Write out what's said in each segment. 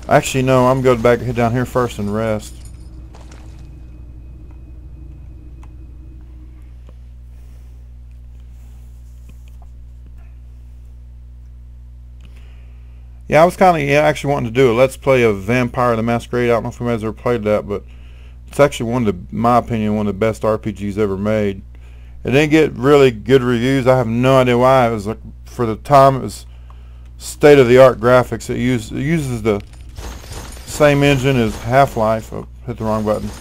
Actually, no, I'm going to head down here first and rest. Yeah, I was kind of actually wanting to do a Let's Play of Vampire the Masquerade. I don't know if anybody's ever played that, but it's actually one of the, in my opinion, one of the best RPGs ever made. It didn't get really good reviews. I have no idea why. It was like, for the time, it was state-of-the-art graphics. It uses the same engine as Half-Life. Oh, hit the wrong button.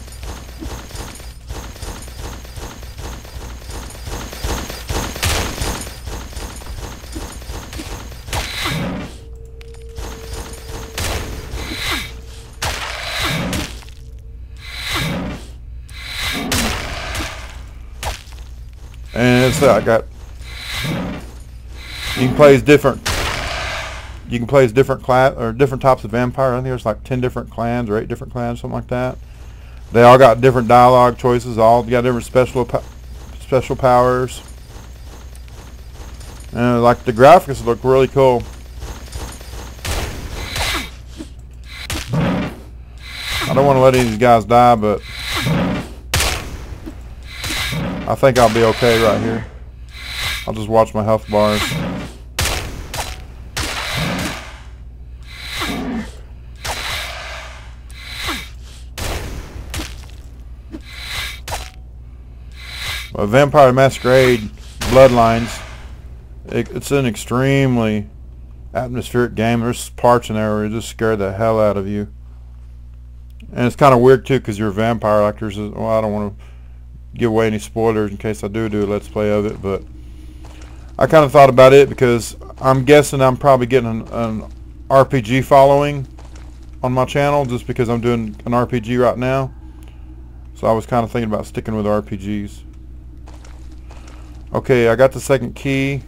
And it's I got. You can play as different. You can play as different class or different types of vampire. I think there's like 10 different clans or 8 different clans, something like that. They all got different dialogue choices. All got different special powers. And like the graphics look really cool. I don't want to let any of these guys die, but I think I'll be okay right here. I'll just watch my health bars. Vampire the Masquerade Bloodlines, it's an extremely atmospheric game. There's parts in there where it just scare the hell out of you. And it's kind of weird too, because you're a vampire. Like well, I don't want to give away any spoilers in case I do a Let's Play of it, but I kind of thought about it because I'm guessing I'm probably getting an RPG following on my channel just because I'm doing an RPG right now. So I was kind of thinking about sticking with RPGs. Okay, I got the second key.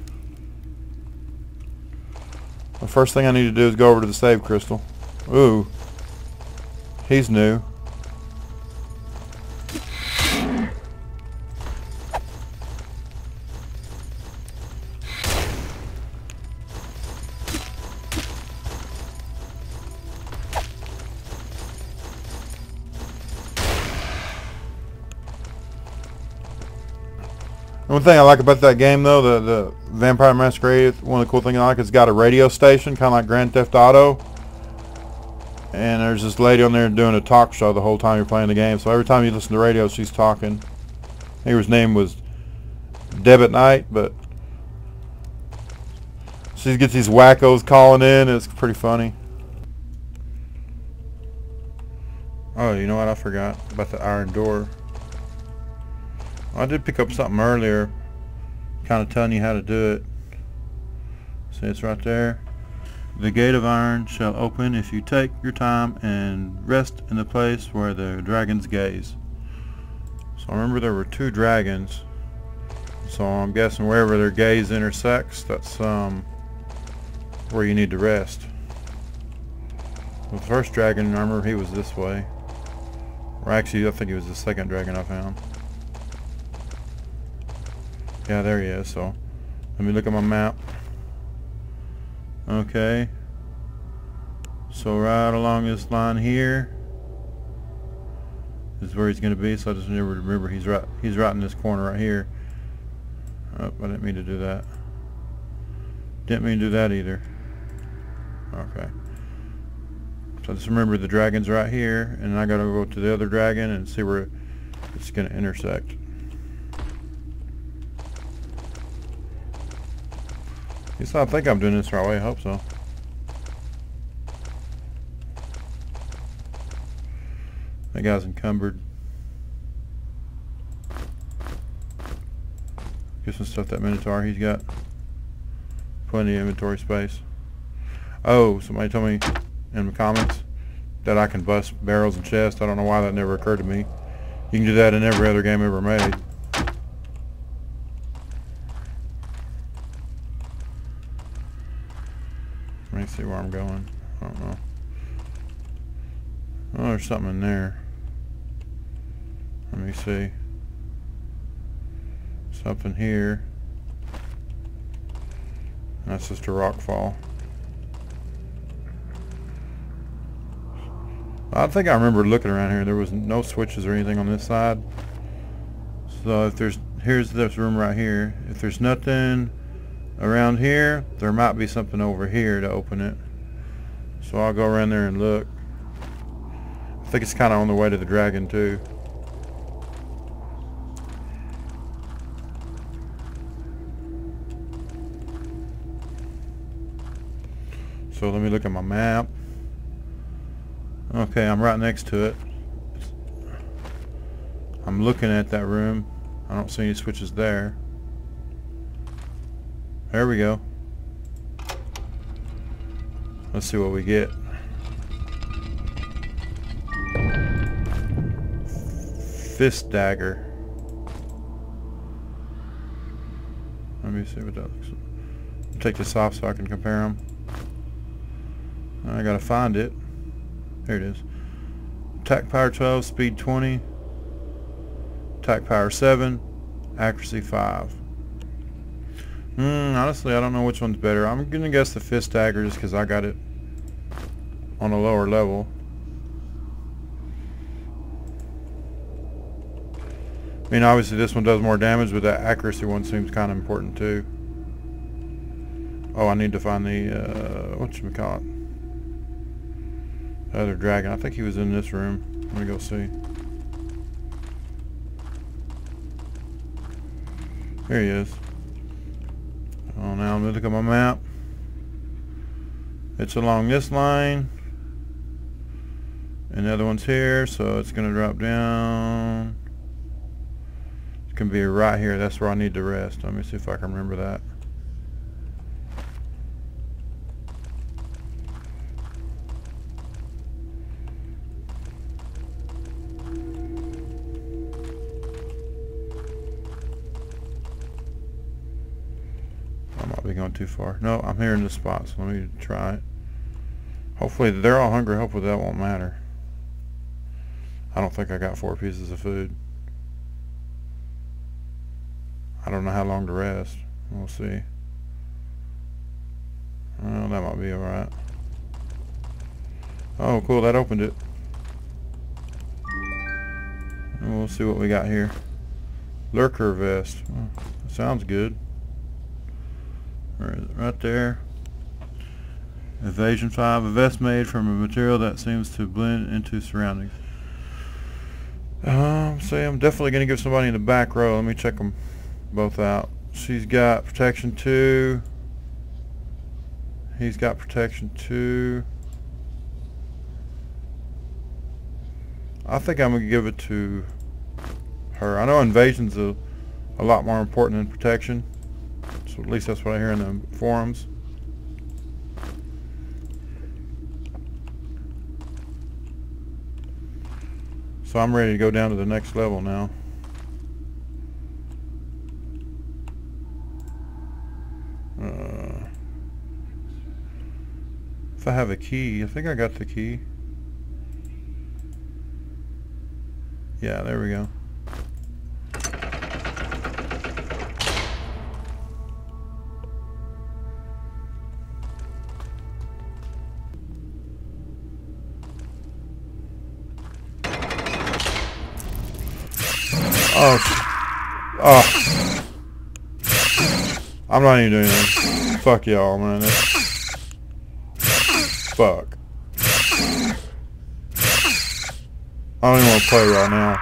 The first thing I need to do is go over to the save crystal. Ooh, he's new. One thing I like about that game, though, the Vampire Masquerade, one of the cool things I like is it's got a radio station, kind of like Grand Theft Auto. And there's this lady on there doing a talk show the whole time you're playing the game. So every time you listen to the radio, she's talking. I think her name was Deb at Night, but she gets these wackos calling in. It's pretty funny. Oh, you know what? I forgot about the iron door. I did pick up something earlier, kind of telling you how to do it. See, it's right there. The gate of iron shall open if you take your time and rest in the place where the dragons gaze. So I remember there were 2 dragons. So I'm guessing wherever their gaze intersects, that's where you need to rest. The first dragon, I remember he was this way. Or actually, I think he was the second dragon I found. Yeah, there he is. So let me look at my map. Okay, so right along this line here is where he's going to be. So I just never remember he's right in this corner right here. Oh, I didn't mean to do that. Didn't mean to do that either. Okay, so I just remember the dragon's right here, and I gotta go to the other dragon and see where it's going to intersect. I think I'm doing this the right way. I hope so. That guy's encumbered. Get some stuff that Minotaur. He's got plenty of inventory space. Oh, somebody told me in the comments that I can bust barrels and chests. I don't know why that never occurred to me. You can do that in every other game ever made. Let me see where I'm going. I don't know. Oh, there's something in there. Let me see. Something here. That's just a rock fall. I think I remember looking around here. There was no switches or anything on this side. So if there's, here's this room right here. If there's nothing around here, there might be something over here to open it. So I'll go around there and look. I think it's kind of on the way to the dragon too. So let me look at my map. Okay, I'm right next to it. I'm looking at that room. I don't see any switches there. There we go. Let's see what we get. Fist dagger. Let me see what that looks like. Take this off so I can compare them. I gotta find it. Here it is. Attack power 12, speed 20. Attack power 7, accuracy 5. Honestly, I don't know which one's better. I'm gonna guess the fist dagger just because I got it on a lower level. I mean, obviously this one does more damage, but that accuracy one seems kind of important too. Oh, I need to find the, whatchamacallit? The other dragon. I think he was in this room. Let me go see. Here he is. Oh, now I'm going to look at my map. It's along this line. And the other one's here, so it's going to drop down. It's going to be right here. That's where I need to rest. Let me see if I can remember that. Be going too far. No, I'm here in this spot, so let me try it. Hopefully they're all hungry. Hopefully that won't matter. I don't think I got 4 pieces of food. I don't know how long to rest. We'll see. Oh, that might be alright. Oh, cool. That opened it. And we'll see what we got here. Lurker vest. Oh, sounds good. Right there. Evasion 5. A vest made from a material that seems to blend into surroundings. Say I'm definitely going to give somebody in the back row. Let me check them both out. She's got protection 2. He's got protection 2. I think I'm going to give it to her. I know invasion's a lot more important than protection. So at least that's what I hear in the forums. So I'm ready to go down to the next level now. If I have a key, I think I got the key. Yeah, there we go. Oh. I'm not even doing anything. Fuck y'all, man. Fuck. I don't even want to play right now.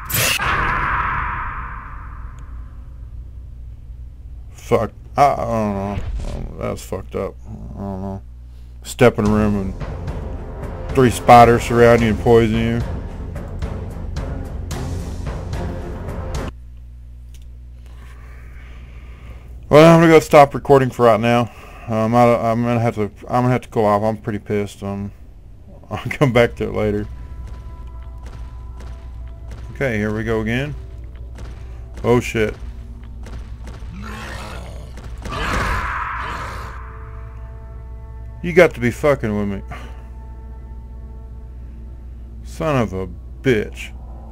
Fuck. I don't know. That's fucked up. I don't know. Step in a room and 3 spiders surround you and poison you. Well, I'm gonna go stop recording for right now. I'm gonna have to cool off. I'm pretty pissed. I'll come back to it later. Okay, here we go again. Oh shit. You got to be fucking with me. Son of a bitch.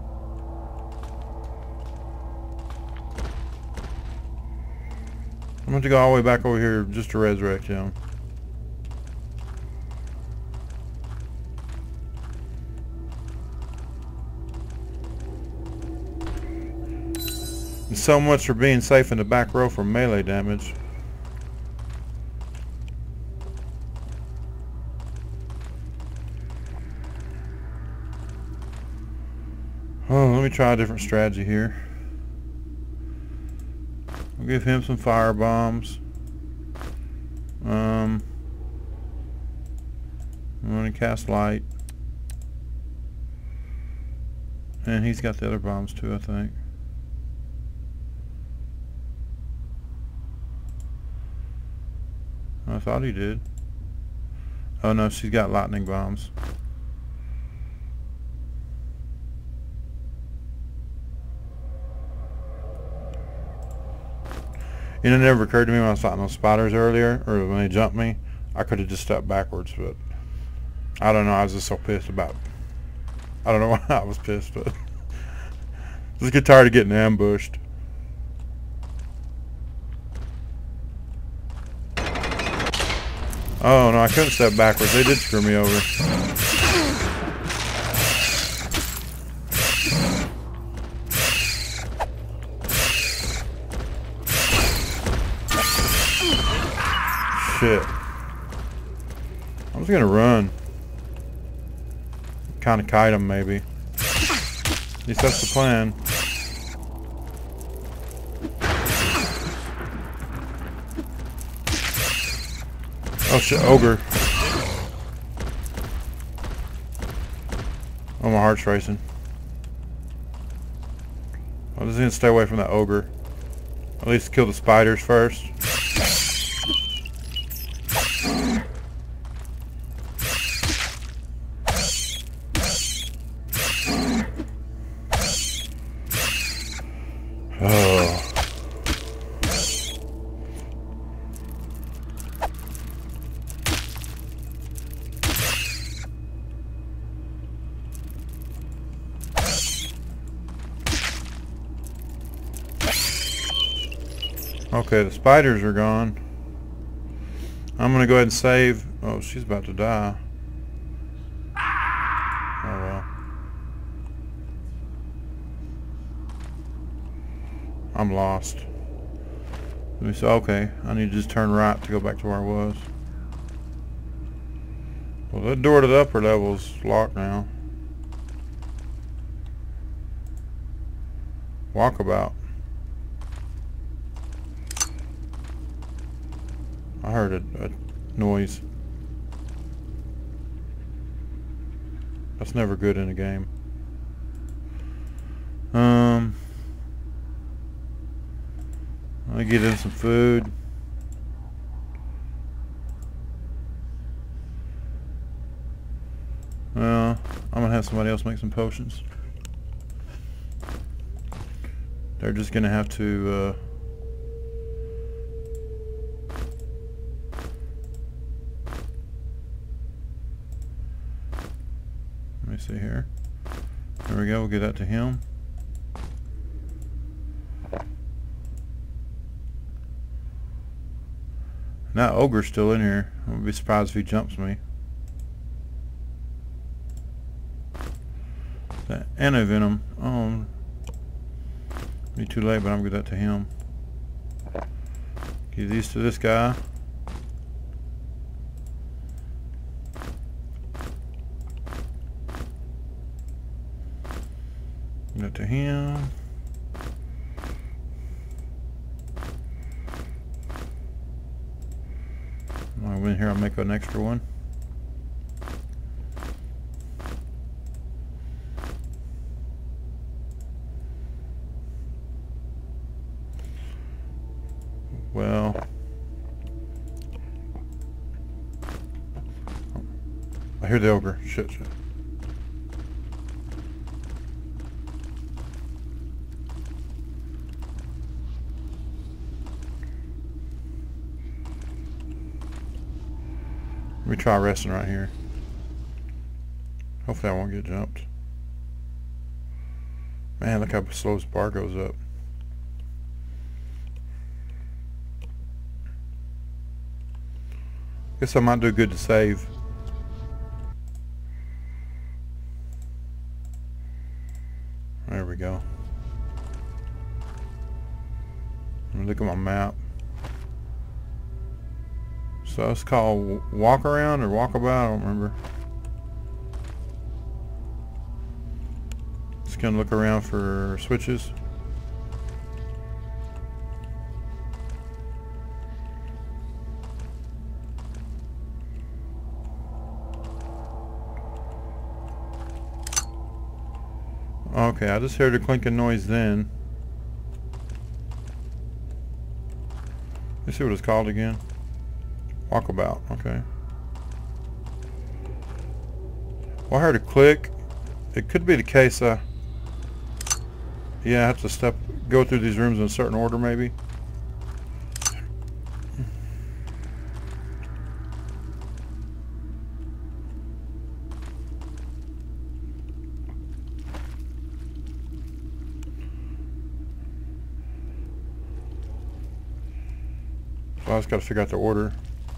I'm going to go all the way back over here just to resurrect him. And so much for being safe in the back row from melee damage. Oh, let me try a different strategy here. I'll give him some fire bombs. I'm going to cast light. And he's got the other bombs too, I think. I thought he did. Oh no, she's got lightning bombs. You know, it never occurred to me when I was fighting those spiders earlier, or when they jumped me, I could have just stepped backwards, but I don't know, I was just so pissed about it. I don't know why I was pissed, but just get tired of getting ambushed. Oh no, I couldn't step backwards. They did screw me over. Shit. I was gonna run. Kind of kite him, maybe. At least that's the plan. Oh shit, ogre. Oh, my heart's racing. I'm just gonna stay away from that ogre. At least kill the spiders first. Oh. Okay, the spiders are gone. I'm gonna go ahead and save. Oh, she's about to die. Oh well. I'm lost. Let me say, okay, I need to just turn right to go back to where I was. Well, that door to the upper level is locked now. Walkabout. I heard a noise. That's never good in a game. I'll get in some food. Well, I'm gonna have somebody else make some potions. They're just gonna have to let me see here. There we go, we'll get that to him. Now ogre's still in here. I wouldn't be surprised if he jumps me. That anti-venom. Oh, be too late, but I'm gonna get that to him. Give these to this guy. Give that to him. I'll go in here, I'll make an extra one. Well, I hear the ogre. Shit. Let me try resting right here. Hopefully I won't get jumped. Man, look how slow this bar goes up. Guess I might do good to save. There we go. Let me look at my map. So it's called walk around or walkabout, I don't remember. Just gonna look around for switches. Okay, I just heard a clinking noise then. Let's see what it's called again. Walkabout, okay. Well, I heard a click. It could be the case, yeah, I have to go through these rooms in a certain order maybe. So I just got to figure out the order.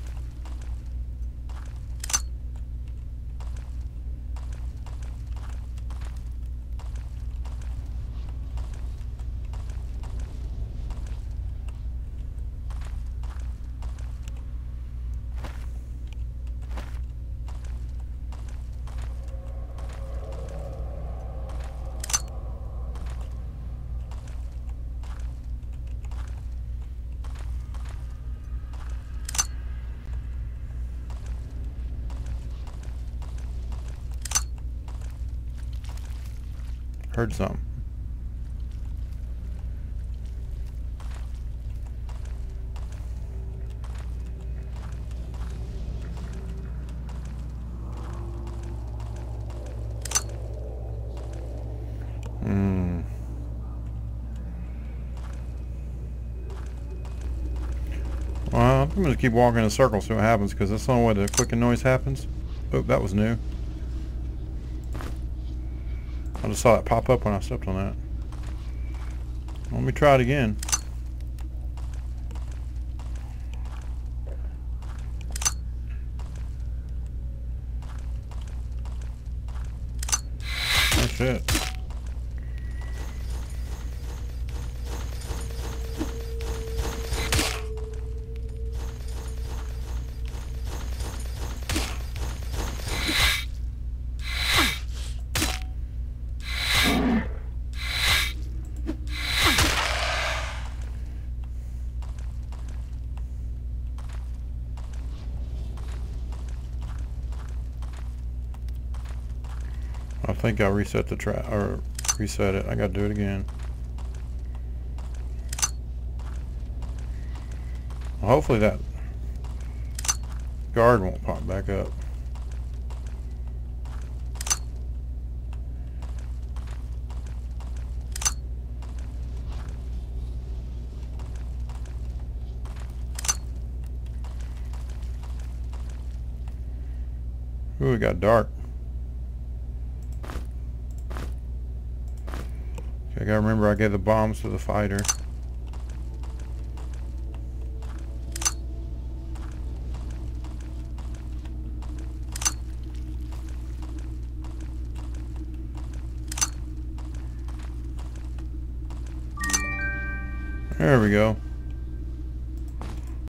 Heard something. Well, I'm going to keep walking in a circle, see what happens, because that's the only way the clicking noise happens. Oh, that was new. I just saw that pop up when I stepped on that. Let me try it again. That's it. I think I reset the track, or reset it. I gotta do it again. Well, hopefully that guard won't pop back up. Ooh, it got dark. I gotta remember I gave the bombs to the fighter. There we go.